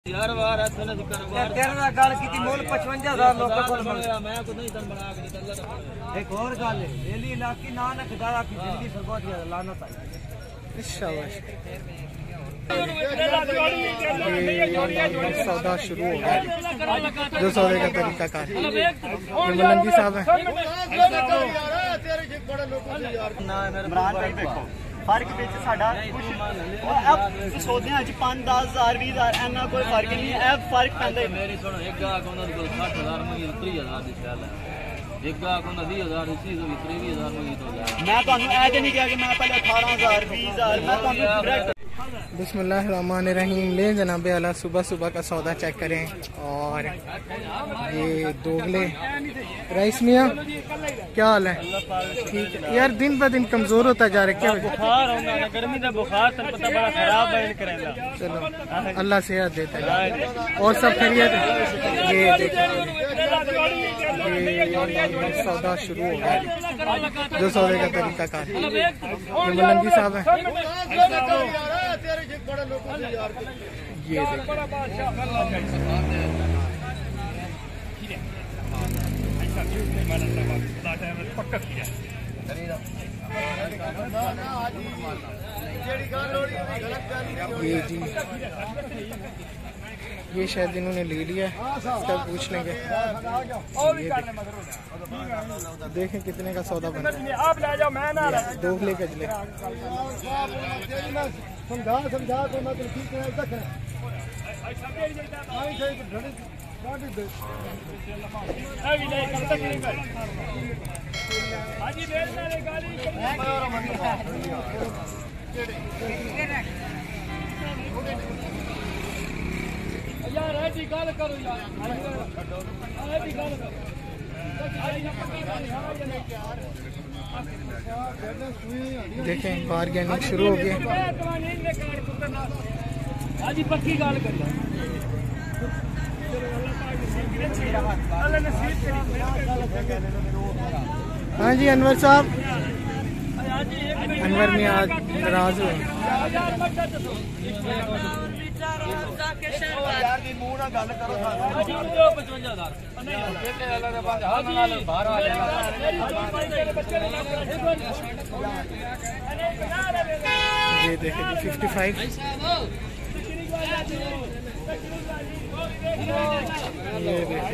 यार वार है तूने तो कारोबार तेरे नाल गल कीती मोल 55,000 लोकां कोल मैं को नहीं तन बना के निकल। एक और गल है डेली इलाकी ना न खदारा की जिंदगी सरबत लानत आई शाबाश। सौदा शुरू हो गया। जो सौदे का तरीका कार ये मलंगी साहब है। फर्क बिच साडा सौदियां च 5-10,000 20,000 इन्ना कोई फर्क नहीं है। फर्क पैंदा मेरी सुनो एक गाहक उन्हां कोल 60,000 मंगी 30,000 दी शैल है। एक गाहक उन्हां 20,000 दी चीज होगी 23,000 मंगी तो मैं तुहानू ऐ ते नहीं कहा कि मैं पहले 18,000 20,000 मैं तुहानू डायरेक्ट। बिस्मिल्लाहिर्रहमानिर्रहीम। ले जनाब आला सुबह सुबह का सौदा चेक करें। और ये दोगले राइस मियाँ क्या हाल है? ठीक है यार, दिन ब दिन कमजोर होता जा रहा है। क्या बुखार होगा ना गर्मी का बुखार तन पता बड़ा खराब है करेंदा। चलो अल्लाह सेहत देता है। और सब खैरियत? ये देखिए सौदा शुरू हो गया। जो सौदे का तरीका कार ये मलंगी साहब है। ये ये जी ये शायद इन्होंने ले लिया है, इसका पूछ लेंगे। देखें कितने का सौदा बना है। दोगले कजले समझा तो मैं तो ठीक है तक है। यार ऐसी गल करो यार ऐसी गल करो। देखें बारगेनिंग शुरू हो गई। आज पक्की गल कर हाँ जी अनवर साहब। अनवर में आज नाराज हुए। ये देखें 55। ये देखें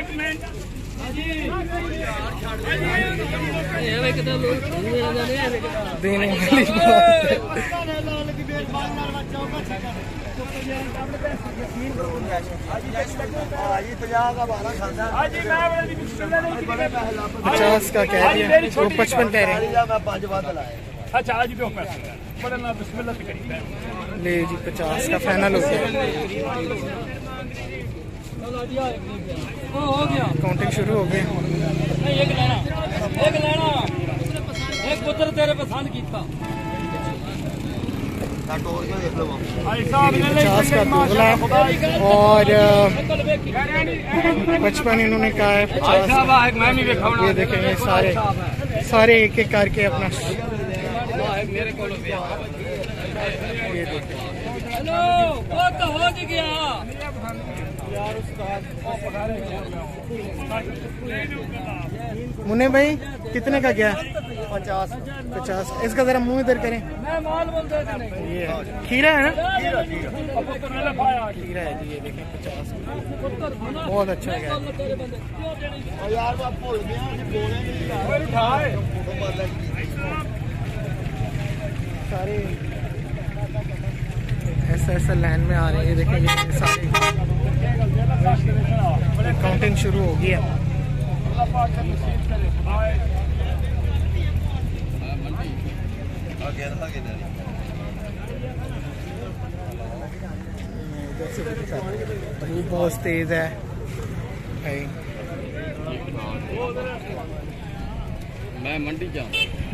देने वाली बात 50 का कह रही है, वो 55 कह रहे हैं। अच्छा आज भी ले जी 50 का फाइनल हो गया। काउंटिंग शुरू हो गई। एक लेना एक पुत्र तेरे पसंद कीता 50 का दोगला और 55 इन्होंने कहा है 50। ये देखें ये सारे एक एक करके अपना ये देखें। हेलो वो तो हो गया मुन्ने भाई कितने का गया? 50। इसका जरा मुंह इधर करें। ये खीरा है ना? खीरा है जी। ये देखें 50 बहुत अच्छा गया। सारे ऐसा लाइन में आ रहे हैं। ये देखें ये सारे काउंटिंग शुरू हो गई है। धूप बहुत तेज है भाई। मैं मंडी जा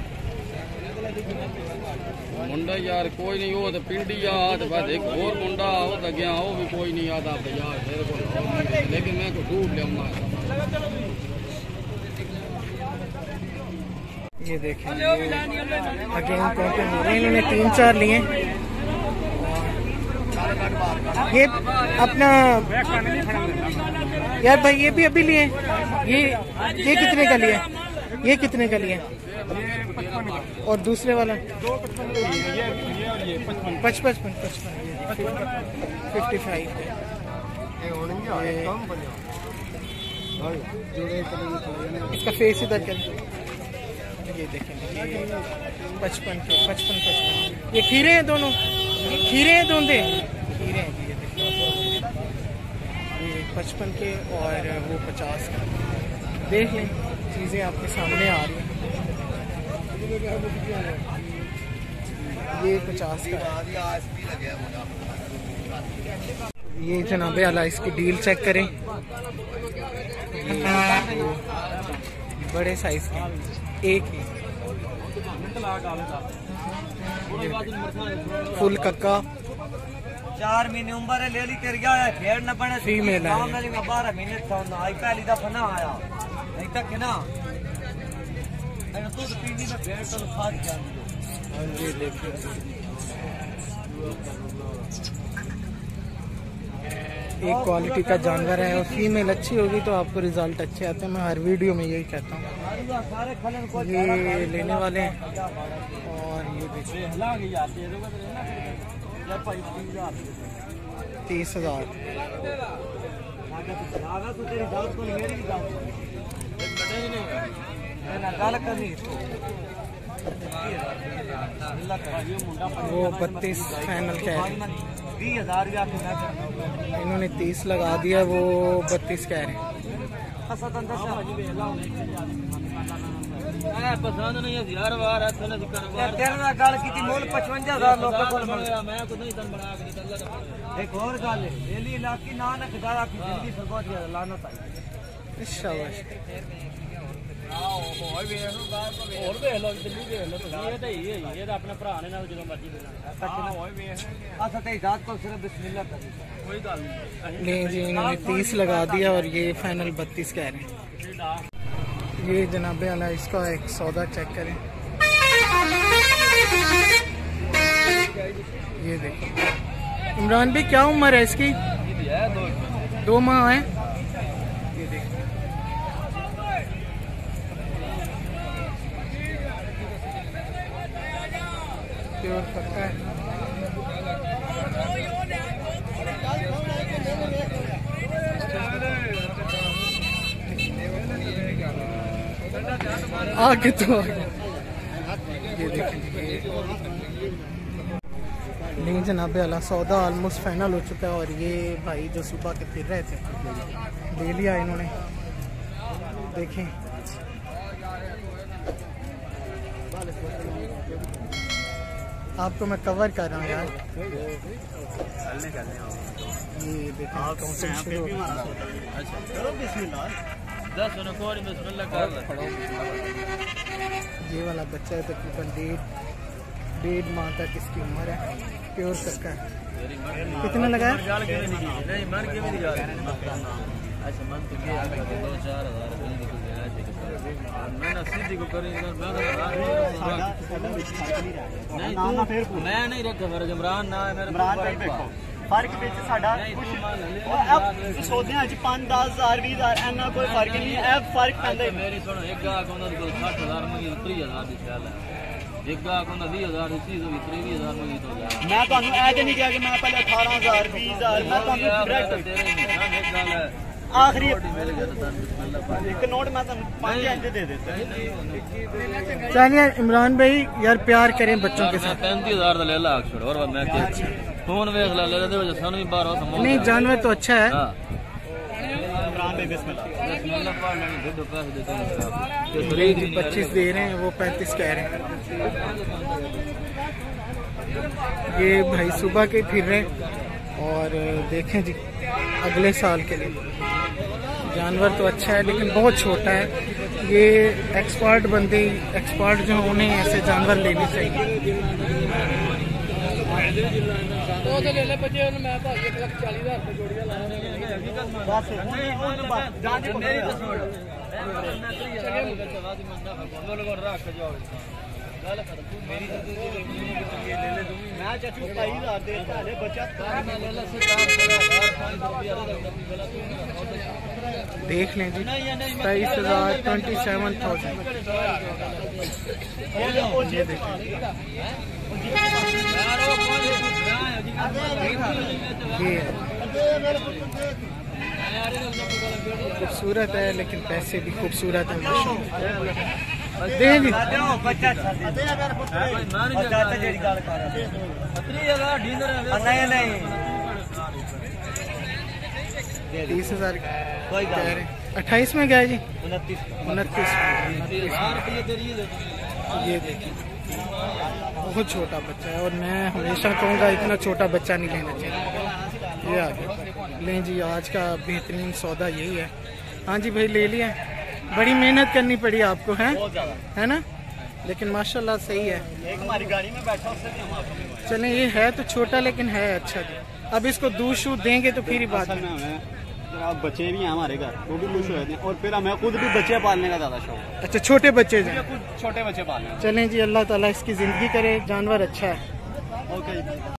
मुंडा यार कोई नहीं वो तो पिंडी आ तो बस एक और मुंडा हो तो गया वो भी कोई नहीं आता यार मेरे को, लेकिन मैं को ढूंढ लिया। ये देखें अगेन काउंटिंग हो रही है। इन्होंने 3-4 लिए। ये अपना यार भाई ये भी अभी लिए ये कितने का लिया? ये कितने का लिया? और दूसरे वाला 55 55 इसका फेस इधर कर। ये देखेंगे 55 के 55। ये खीरे हैं दोनों, खीरे हैं दोनों खीरे हैं। ये देखो ये 55 के और वो 50 का। देख लें चीज़ें आपके सामने आ रही हैं। ये 50 का। ये जनाबे आला इसकी डील चेक करें। बड़े साइज के एक ही फुल कक्का 4 महीने उम्र है, ले ली कर गया है, फेर न बने फीमेल है। 12 महीने था ना, आई पहली दफा ना आया नहीं तक है ना। अरे तू तो पीनी में फेर तो खाद क्या हाँ जी देखिए एक क्वालिटी का जानवर है और फीमेल अच्छी होगी तो आपको रिजल्ट अच्छे आते हैं। मैं हर वीडियो में यही कहता हूँ। ये लेने वाले हैं और ये देखिए 30,000। वो 32 फाइनल कह रहे हैं। 20,000 इन्होंने 30 लगा दिया, वो 32 कह रहे हैं। पसंद नहीं है यार बार है थोड़ा तेरा गल की मोल 55,000 लोगों को मिल गया। मैं खुद नहीं तन बना के निकल। एक और गल है, डेली इलाकी ना न खदारा की जिंदगी सरबत लानत आई। शाबाश। और वे लो दिल्ली वे लो ये तो ये तो अपने भरा ने नाल जो मर्जी मिलना होए वे अच्छा ते जात को सिर्फ बिस्मिल्लाह कर कोई गल नहीं। नहीं जी इन्होंने 30 लगा दिया और ये फाइनल 32 कह रहे हैं। ये जनाबे आला इसका एक सौदा चेक करें। ये देखो इमरान भाई क्या उम्र है इसकी? 2 माह है। ये देखो प्योर पक्का है। आगे तो ये देखिए नहीं जनाब अला सौदा ऑलमोस्ट फाइनल हो चुका है और ये भाई जो सुबह के फिर रहे थे ले लिया इन्होंने। देखें आपको मैं कवर कर रहा हूँ यार। ये देखें काउंटिंग शुरू हो गई। ये वाला बच्चा है तकरीबन 1.5 माह तक इसकी उम्र है। प्योर कक्का है। कितना लगा है? मैं नहीं रखा इमरान ना फर्क ਵਿੱਚ ਸਾਡਾ ਕੁਝ ਸੋਚਦੇ ਹਾਂ ਅੱਜ 5-10 ਹਜ਼ਾਰ 20 ਹਜ਼ਾਰ ਇੰਨਾ ਕੋਈ ਫਰਕ ਨਹੀਂ ਹੈ। ਇਹ ਫਰਕ ਪੈਂਦਾ ਹੀ ਮੇਰੀ ਸੁਣ ਇੱਕ ਗਾਹਕ ਉਹਨਾਂ ਦੇ ਕੋਲ 60,000 ਮੰਗੀ 30,000 ਦੀ ਖਿਆਲ ਹੈ। ਇੱਕ ਗਾਹਕ ਉਹਨਾਂ 20,000 ਦੀ ਚੀਜ਼ ਹੋਈ 23,000 ਮੰਗੀ ਤੋਂ ਜਾ ਮੈਂ ਤੁਹਾਨੂੰ ਇਹ ਤੇ ਨਹੀਂ ਕਿਹਾ ਕਿ ਮੈਂ ਪਹਿਲੇ 18,000 20,000 ਮੈਂ ਤੁਹਾਨੂੰ ਡਾਇਰੈਕਟ ਤੇਰੇ ਨਹੀਂ ਇੱਕ ਗੱਲ ਹੈ आखिरी मिल गया तो एक नोट मैं 5 दे देता। चलिए इमरान भाई यार प्यार करें बच्चों के साथ। 35,000 ले ला छोड़ और मैं क्या फोन वेख ला ले दे वजह सानू भी बाहर नहीं जानवर तो अच्छा है। इमरान भाई बिस्मिल्लाह पढ़ लेंगे दे पैसे देते हैं 25 दे रहे हैं वो 35 कह रहे हैं। ये भाई सुबह के फिर रहे और देखें जी अगले साल के लिए जानवर तो अच्छा है लेकिन बहुत छोटा है। ये एक्सपर्ट बंदे एक्सपर्ट जो उन्हें ऐसे जानवर लेने चाहिए। मैं चाचू 22,000 देता है बच्चा। देख लें जी 23,000 27,000 ये देखें। ये खूबसूरत है लेकिन पैसे भी खूबसूरत है माशाल्लाह। दे जी बच्चा अच्छा नहीं नहीं 30,000 कोई कह रहे 28 में गया जी 29 ये देखिए बहुत छोटा बच्चा है और मैं हमेशा कहूँगा इतना छोटा बच्चा नहीं लेना चाहिए। ये आ गया लें जी आज का बेहतरीन सौदा यही है। हाँ जी भाई ले लिया बड़ी मेहनत करनी पड़ी आपको है ना लेकिन माशाल्लाह सही है। एक हमारी गाड़ी में बैठा उससे भी हम आपको चलें ये है तो छोटा लेकिन है अच्छा जी। अब इसको दूध शूध देंगे तो फिर ही बात है। अब बच्चे भी हैं हमारे घर वो भी खुश हो जाते हैं और फिर हमें खुद भी बच्चे पालने का ज़्यादा शौक है। अच्छा छोटे बच्चे हैं खुद छोटे बच्चे पालने। चलें जी अल्लाह ताला इसकी ज़िंदगी करे जानवर अच्छा है। ओके।